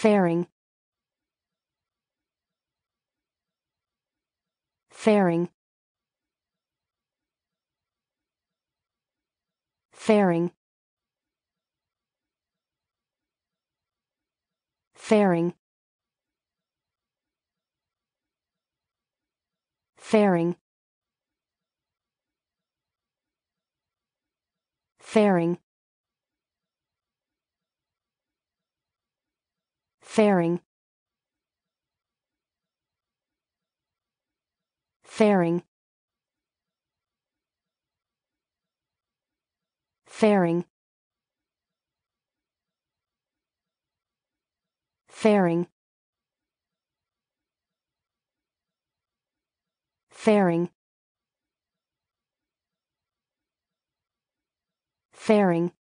Fairing. Fairing. Fairing. Fairing. Fairing. Fairing. Fairing. Fairing. Fairing. Fairing. Fairing. Fairing.